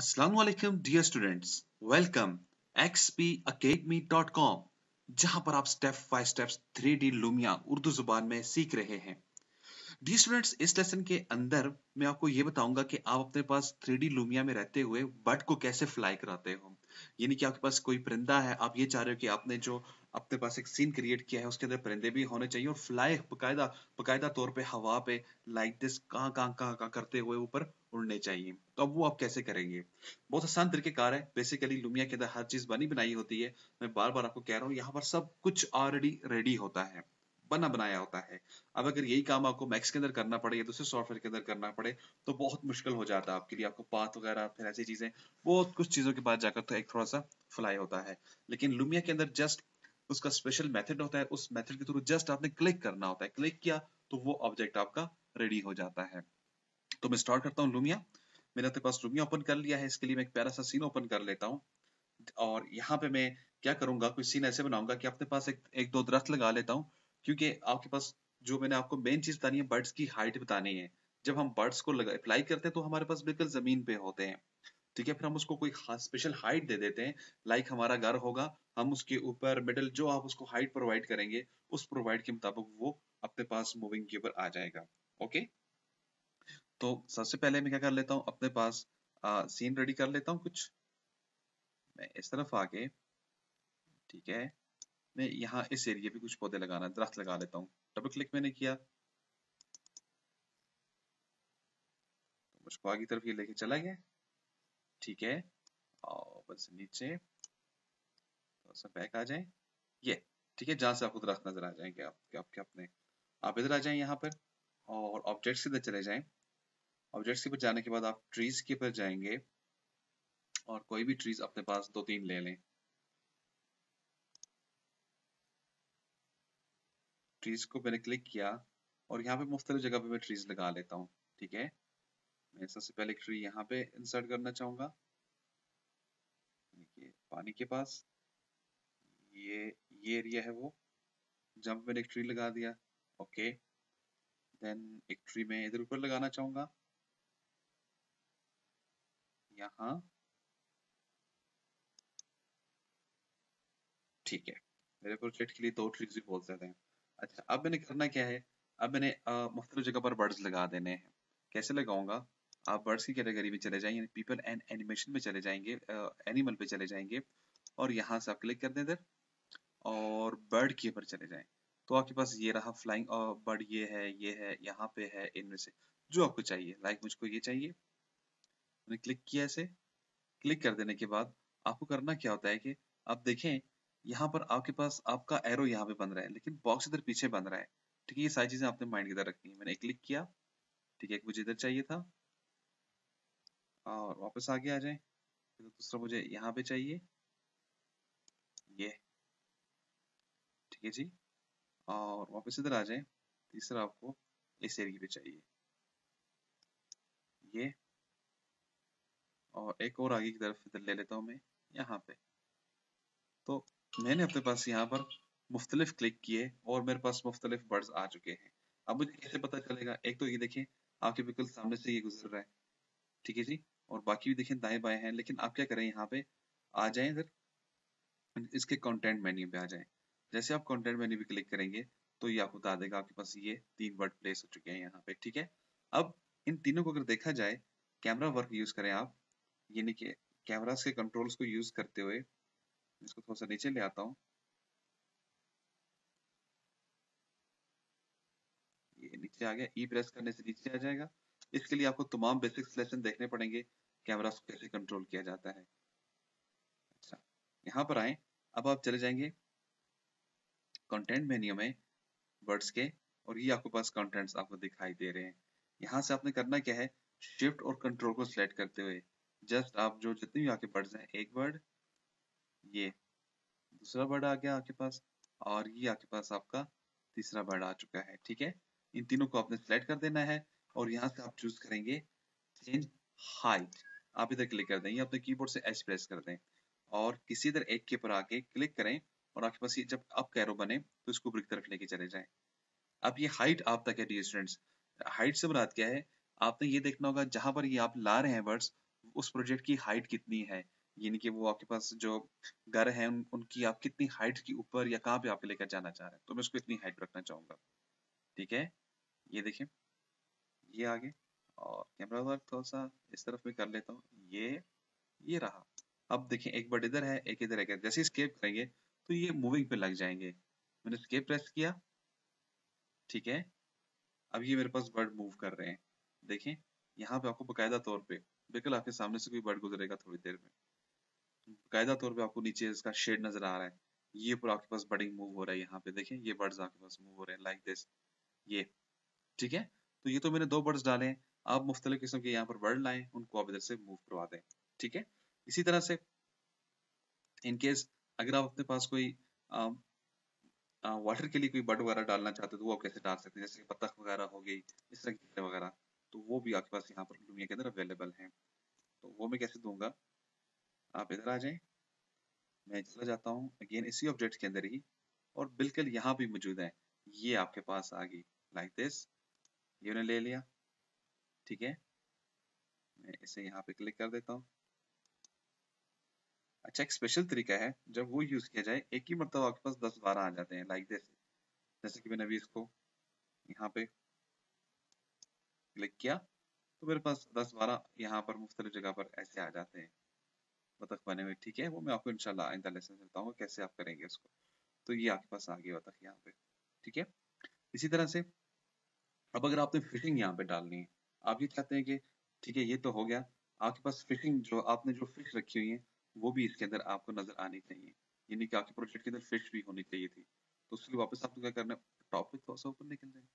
Assalamualaikum dear students, welcome xpacademy.com जहां पर आप step by steps 3D Lumion Urdu जुबान में सीख रहे हैं। डियर स्टूडेंट्स, इस लेसन के अंदर मैं आपको ये बताऊंगा कि आप अपने पास 3D लुमिया में रहते हुए बर्ड को कैसे फ्लाई कराते हो। यानी कि आपके पास कोई परिंदा है, आप ये चाह रहे हो कि आपने जो अपने पास एक सीन क्रिएट किया है उसके अंदर परिंदे भी होने चाहिए और फ्लाई बकायदा बकायदा तौर पे हवा पे लाइक दिस कहाँ करते हुए ऊपर उड़ने चाहिए। तो अब वो आप कैसे करेंगे? बहुत आसान तरीकेकार है। बेसिकली लुमिया के अंदर हर चीज बनी बनाई होती है। मैं बार बार आपको कह रहा हूँ, यहाँ पर सब कुछ ऑलरेडी रेडी होता है, बना बनाया होता है। अब अगर यही काम आपको मैक्स के अंदर करना पड़े या दूसरे सॉफ्टवेयर के अंदर करना पड़े तो बहुत मुश्किल हो जाता है आपके लिए। आपको पाथ वगैरह फिर ऐसी चीजें, बहुत कुछ चीजों के बाद जाकर तो एक थोड़ा सा फ्लाई होता है। लेकिन लुमिया के अंदर जस्ट उसका स्पेशल मेथड होता है, उस मेथड के थ्रू जस्ट आपने क्लिक करना होता है। क्लिक किया तो वो ऑब्जेक्ट आपका रेडी हो जाता है। तो मैं स्टार्ट करता हूँ लुमिया। मैंने अपने पास लुमिया ओपन कर लिया है। इसके लिए मैं एक प्यारा सा सीन ओपन कर लेता हूँ और यहाँ पे मैं क्या करूंगा, कोई सीन ऐसे बनाऊंगा कि अपने पास एक दो दरख्त लगा लेता हूँ, क्योंकि आपके पास जो मैंने आपको मेन चीज बतानी है, बर्ड्स की हाइट बतानी है। जब हम बर्ड्स को अप्लाई करते हैं तो हमारे पास बिल्कुल जमीन पे होते हैं, ठीक है। फिर हम उसको कोई स्पेशल हाइट दे देते हैं। लाइक हमारा घर होगा, हम उसके ऊपर मिडल जो आप उसको हाइट प्रोवाइड करेंगे उस प्रोवाइड के मुताबिक वो अपने पास मूविंग के ऊपर आ जाएगा। ओके, तो सबसे पहले मैं क्या कर लेता हूँ, अपने पास सीन रेडी कर लेता हूँ कुछ। मैं इस तरफ आके, ठीक है, मैं यहाँ इस एरिया पे कुछ पौधे लगाना, दरख्त लगा लेता हूँ। डबल क्लिक मैंने किया तो मुझको आगे तरफ ये लेके चला गया, ठीक है। और बस नीचे थोड़ा सा बैक आ जाए, ये ठीक है, जहां से आपको दरख्त नजर आ जाएंगे आपके अपने। आप इधर आ जाएं यहाँ पर और ऑब्जेक्ट्स इधर चले जाएं। ऑब्जेक्ट्स के ऊपर जाने के बाद आप ट्रीज के ऊपर जाएंगे और कोई भी ट्रीज अपने पास दो तीन ले लें। ट्रीज को मैंने क्लिक किया और यहाँ पे मुख्तलिफ जगह पे मैं ट्रीज लगा लेता हूँ, ठीक है। मैं सबसे पहले एक ट्री यहाँ पे इंसर्ट करना चाहूंगा, देखिए पानी के पास। ये ये एरिया है वो जहाँ पे मैंने एक ट्री लगा दिया। ओके, देन एक ट्री मैं इधर ऊपर लगाना चाहूंगा, यहाँ, ठीक है। मेरे प्रोजेक्ट के लिए दो ट्रीज भी बोल सकते हैं। अच्छा, अब मैंने करना क्या है, अब मैंने मुख्तलिफ जगह पर बर्ड्स लगा देने हैं। कैसे लगाऊंगा? आप बर्ड्स की कैटेगरी में चले जाएंगे, पीपल एंड एनिमेशन में चले जाएंगे, एनिमल पे चले जाएंगे और यहाँ से आप क्लिक कर दें इधर और बर्ड के ऊपर चले जाएं। तो आपके पास ये रहा फ्लाइंग बर्ड, ये है यहाँ पे है, इनमें से जो आपको चाहिए। लाइक मुझको ये चाहिए, मैंने क्लिक किया ऐसे। क्लिक कर देने के बाद आपको करना क्या होता है कि आप देखें यहाँ पर आपके पास आपका एरो यहाँ पे बन रहा है लेकिन बॉक्स इधर पीछे बन रहा है, ठीक है। ये सारी चीजें आपने माइंड के अंदर रखनी है। मैंने क्लिक किया, ठीक है, मुझे इधर चाहिए था और वापस आगे आ जाए। फिर दूसरा मुझे यहाँ पे चाहिए, ये, ठीक है जी। और वापस इधर आ जाए। तीसरा आपको इस एरिया पे चाहिए, ये। और एक और आगे की तरफ इधर ले लेता हूँ मैं, यहाँ पे। तो मैंने अपने पास यहाँ पर मुख्तलिफ क्लिक किए और मेरे पास मुख्तलिफ बर्ड्स आ चुके हैं। अब मुझे कैसे पता चलेगा? एक तो ये देखें आपके बिल्कुल सामने से ये गुजर रहा है, ठीक है जी। और बाकी भी देखें दाएं बाएं हैं। लेकिन आप क्या करें, यहाँ पे आ जाएं इधर, इसके कंटेंट मेन्यू पे आ जाएं। जैसे आप कंटेंट मेन्यू पे क्लिक करेंगे तो ये आपको बता देगा आपके पास ये तीन वर्ड प्लेस हो चुके हैं यहाँ पे, ठीक है। अब इन तीनों को अगर देखा जाए, कैमरा वर्क यूज करें आप, यानी कि कैमरास के कंट्रोल्स को यूज करते हुए इसको थोड़ा सा नीचे ले आता हूँ, ये नीचे आ गया। ई प्रेस करने से नीचे आ जाएगा। इसके लिए आपको तमाम बेसिक्स लेसन देखने पड़ेंगे, कैमरा को कैसे कंट्रोल किया जाता है। अच्छा, यहाँ पर आए। अब आप चले जाएंगे कंटेंट मेन्यू में वर्ड्स के और ये आपके पास कंटेंट्स आपको दिखाई दे रहे हैं। यहाँ से आपने करना क्या है, शिफ्ट और कंट्रोल को सिलेक्ट करते हुए जस्ट आप जो जितने भी आपके वर्ड्स हैं, एक वर्ड, ये दूसरा वर्ड आ गया आपके पास और ये आपके पास आपका तीसरा वर्ड आ चुका है, ठीक है। इन तीनों को आपने सिलेक्ट कर देना है और यहाँ से आप चूज करेंगे चेंज हाइट। आप इधर क्लिक कर दें, अपने कीबोर्ड से एच प्रेस कर दें और किसी इधर एक के ऊपर आके क्लिक करें और आपके पास ये जब अप कैरो बने तो इसको ऊपर की तरफ लेके चले जाएं। अब ये हाइट आप तक है डियर स्टूडेंट्स। हाइट से मुराद क्या है, आपने ये देखना होगा जहां पर ये आप ला रहे हैं वर्ड्स, उस प्रोजेक्ट की हाइट कितनी है, यानी कि वो आपके पास जो घर है उनकी आप कितनी हाइट के ऊपर या कहाँ पे आप लेकर जाना चाह रहे हैं, तो मैं उसको इतनी हाइट रखना चाहूंगा। ठीक है, ये देखिए, ये आगे, और कैमरा वर्क थोड़ा सा इस तरफ में कर लेता हूँ, ये रहा। अब देखिए, एक बर्ड इधर है, एक इधर है, जैसे स्केप करेंगे तो ये मूविंग पे लग जाएंगे। मैंने स्केप प्रेस किया, ठीक है, अब ये मेरे पास बर्ड मूव कर रहे हैं। देखें, यहाँ पे आपको बकायदा तौर पे, बिल्कुल आपके सामने से कोई बर्ड गुजरेगा थोड़ी देर में, बकायदा तौर पे आपको नीचे इसका शेड नजर आ रहा है। ये पूरा आपके पास बर्डिंग मूव हो रहा है, यहाँ पे देखें ये बर्ड्स आपके पास मूव हो रहे हैं लाइक दिस, ये, ठीक है। तो ये तो मैंने दो बर्ड्स डाले हैं, आप मुख्तलिफ किस्म के यहाँ पर बर्ड लाएं, उनको आप इधर से मूव करवा दें, ठीक है। इसी तरह से इन केस अगर आप अपने पास कोई वाटर के लिए कोई बर्ड वगैरह डालना चाहते हो तो वो आप कैसे डाल सकते हैं, जैसे बतख वगैरह हो गई, इस तरह की वगैरह, तो वो भी आपके पास यहाँ पर लुमिया के अंदर अवेलेबल है। तो वो मैं कैसे दूंगा, आप इधर आ जाएं, मैं चला जाता हूँ अगेन इसी ऑब्जेक्ट के अंदर ही, और बिल्कुल यहाँ भी मौजूद है, ये आपके पास आ गई लाइक दिस, ये उन्हें ले लिया, ठीक है। मैं इसे यहाँ पे क्लिक कर देता हूँ। अच्छा, एक स्पेशल तरीका है, जब वो यूज किया जाए एक ही मरतबा आपके पास 10-12 आ जाते हैं लाइक दिस, जैसे कि मैंने अभी इसको यहाँ पे क्लिक किया तो मेरे पास 10-12 यहाँ पर मुख्तलिफ जगह पर ऐसे आ जाते हैं बतख बने हुए, ठीक है। वो मैं आपको इंशाल्लाह आइंदा लेसन में बताऊंगा कैसे आप करेंगे उसको। तो ये आपके पास आ गया बतख यहाँ पे, ठीक है। इसी तरह से अब अगर आपने फिशिंग यहाँ पे डालनी है, आप ये चाहते हैं कि ठीक है ये तो हो गया, आपके पास फिशिंग जो आपने जो फिश रखी हुई है वो भी इसके अंदर आपको नजर आनी चाहिए, यानी कि आपके प्रोजेक्ट के अंदर फिश भी होनी चाहिए थी। तो उसके लिए वापस आपको क्या करना है, टॉपिक थोड़ा सा ऊपर निकल जाए,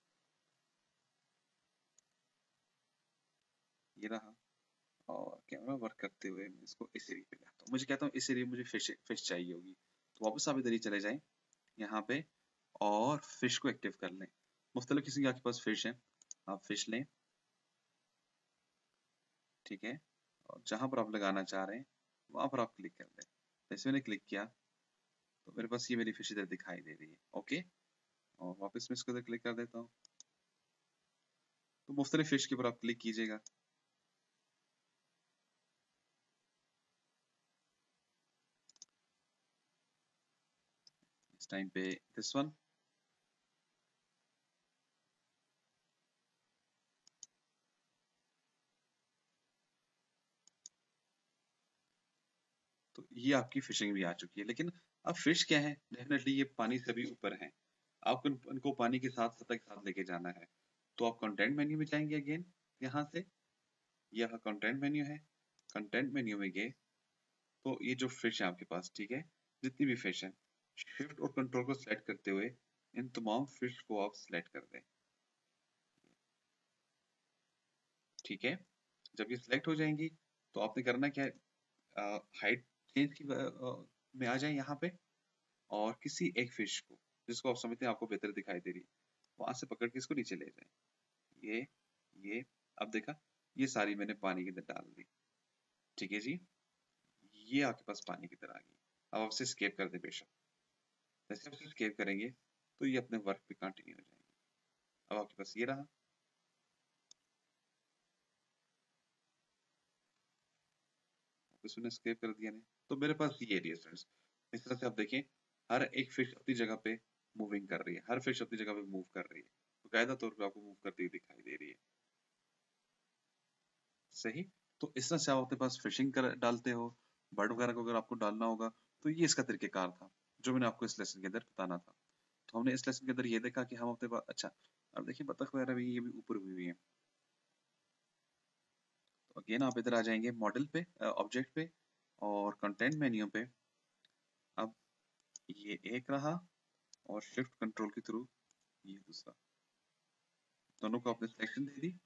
ये रहा, और कैमरा वर्क करते हुए मैं इसको इस एरिया पे लाता हूँ, मुझे कहता हूँ इस एरिया में मुझे फिश फिश चाहिए होगी, तो वापस आप इधर ही चले जाएं यहाँ पे, और फिश को एक्टिव कर लें। मुख्तलिफ किस्म के आपके पास फिश है, आप फिश लें, ठीक है, और जहां पर आप लगाना चाह रहे हैं वहां पर आप क्लिक कर दें। जैसे मैंने क्लिक किया तो मेरे पास ये मेरी फिश इधर दिखाई दे रही है, ओके। और वापस मैं इसको इधर क्लिक कर देता हूँ, तो मुख्तलिफ फिश के ऊपर आप क्लिक कीजिएगा, इस टाइम पे दिस वन, तो ये आपकी फिशिंग भी आ चुकी है। लेकिन अब फिश क्या है, डेफिनेटली ये पानी से भी ऊपर है, आपको इनको पानी के साथ सतह के साथ लेके जाना है। तो आप कंटेंट मेन्यू में जाएंगे अगेन, यहाँ से, यह कंटेंट मेन्यू है, कंटेंट मेन्यू में गए तो ये जो फिश है आपके पास, ठीक है, जितनी भी फिश है, शिफ्ट और कंट्रोल को सेलेक्ट करते हुए इन तमाम फिश को आप सिलेक्ट कर दें, ठीक है। जब ये सिलेक्ट हो जाएंगी तो आपने करना क्या है, हाइट चेंज की में आ जाए यहाँ पे, और किसी एक फिश को जिसको आप समझते हैं आपको बेहतर दिखाई दे रही है, वहां से पकड़ के इसको नीचे ले जाए, ये अब देखा, ये सारी मैंने पानी के अंदर डाल दी, ठीक है जी, ये आपके पास पानी की तरह आ गई। अब आप इसे स्केप कर दे बेशक, जैसे आप इसे स्केप करेंगे तो ये अपने वर्क पे कंटिन्यू हो जाएंगे। अब आपके पास ये रहा, इसने स्केप कर दिया ने, तो मेरे पास ये एरिया फ्रेंड्स, इस तरह से आप देखें हर एक फिश अपनी जगह पे मूविंग कर रही है, हर फिश अपनी जगह पे मूव कर रही है, तो कायदा तौर पे आपको मूव करती हुई दिखाई दे रही है, सही। तो इस तरह से आप अपने पास फिशिंग कर डालते हो, बर्ड वगैरह को अगर आपको डालना होगा तो ये इसका तरीकेकार था जो मैंने आपको इस लेसन के अंदर बताना था। तो हमने इस लेसन के अंदर ये देखा कि हम अपने पास, अच्छा अब देखिए बतख वगैरह भी ये भी ऊपर हुई हुई है। तो अगेन आप इधर आ जाएंगे मॉडल पे, ऑब्जेक्ट पे, और कंटेंट मेन्यू पे, अब ये एक रहा, और शिफ्ट कंट्रोल के थ्रू ये दूसरा, दोनों को आपने सिलेक्शन दे दी,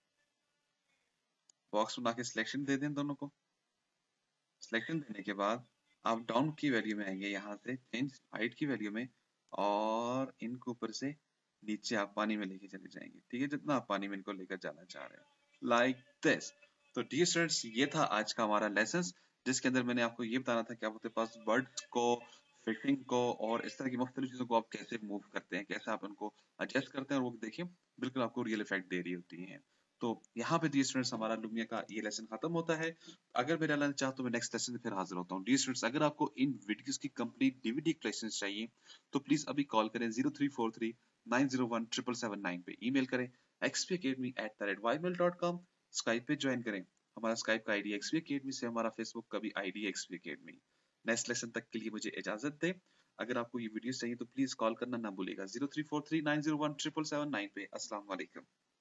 बॉक्स बना के सिलेक्शन दे दें दोनों को। सिलेक्शन देने के बाद आप डाउन की वैल्यू में आएंगे, यहाँ से चेंज हाइट की वैल्यू में, और इनको ऊपर से नीचे आप पानी में लेके चले जाएंगे, ठीक है, जितना आप पानी में इनको लेकर जाना चाह रहे हैं लाइक दिस। तो डियर स्टूडेंट्स, ये था आज का हमारा लेसन, जिसके अंदर मैंने आपको ये बताना था कि आप अपने पास बर्ड्स को, फिशिंग को और इस तरह की मुख्तलिफ चीजों को आप कैसे मूव करते हैं, कैसे आप उनको एडजस्ट करते हैं, और वो देखिए बिल्कुल आपको रियल इफेक्ट दे रही होती है। तो यहाँ पे डियर स्टूडेंट्स हमारा लुमिया का ये लेसन खत्म होता है। अगर मेरा लर्न चाहो तो मैं नेक्स्ट लेसन में फिर हाजिर होता हूँ। डियर स्टूडेंट्स, अगर आपको इन वीडियोस की कंप्लीट डीवीडी क्लासेस चाहिए तो प्लीज अभी कॉल करें 0343 901 777 9 पे, ईमेल करें xpacademy@ymail.com, स्काइप पे ज्वाइन करें, हमारा स्काइप का आईडी XP Academy से, हमारा फेसबुक का भी ID XP Academy। Next lesson तक के लिए मुझे इजाजत दें। अगर आपको ये वीडियो चाहिए तो प्लीज कॉल करना ना भूलिएगा 0343 901 777 9 पे। अस्सलाम वालेकुम।